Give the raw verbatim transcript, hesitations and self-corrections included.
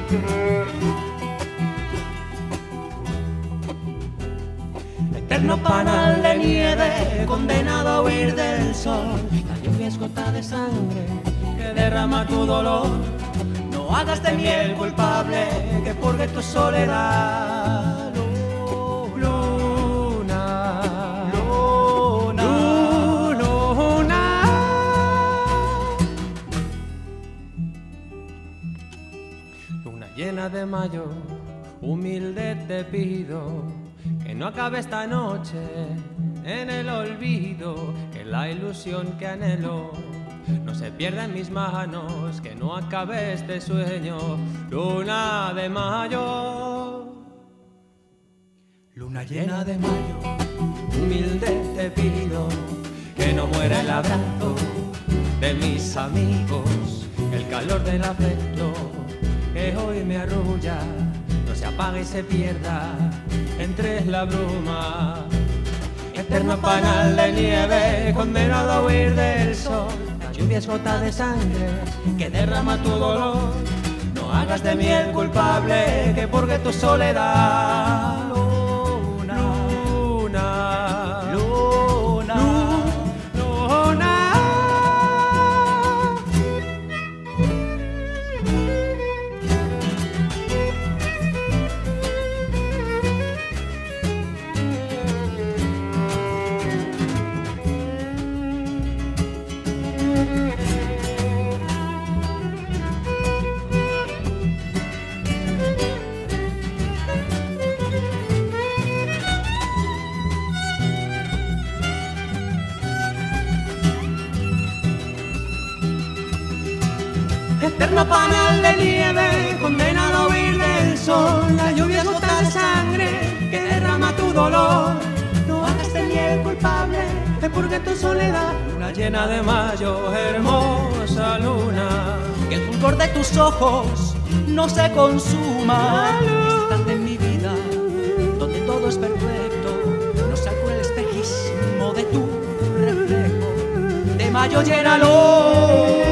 Eterno panal de nieve, condenado a huir del sol. La lluvia es gota de sangre que derrama tu dolor. No hagas de mí el culpable que purgue tu soledad. Luna, luna, luna. Luna llena de mayo, humilde te pido que no acabe esta noche en el olvido, que la ilusión que anhelo no se pierda en mis manos, que no acabe este sueño. Luna de mayo, luna llena de mayo, humilde te pido que no muera el abrazo de mis amigos, el calor del afecto que hoy me arrulla no se apague y se pierda entre la bruma. Eterno panal de nieve, condenado a huir del sol. La lluvia es gota de sangre que derrama tu dolor. No hagas de mí el culpable que purgue tu soledad. Luna, luna, luna, luna. Eterno panal de nieve, condenado a huir del sol. La lluvia es gota de sangre que derrama tu dolor. No hagas de mí el culpable que purgue tu soledad. Luna llena de mayo, hermosa luna, que el fulgor de tus ojos no se consuma. Estás en mi vida, donde todo es perfecto. No se cura el espejismo de tu reflejo. De mayo llénalo.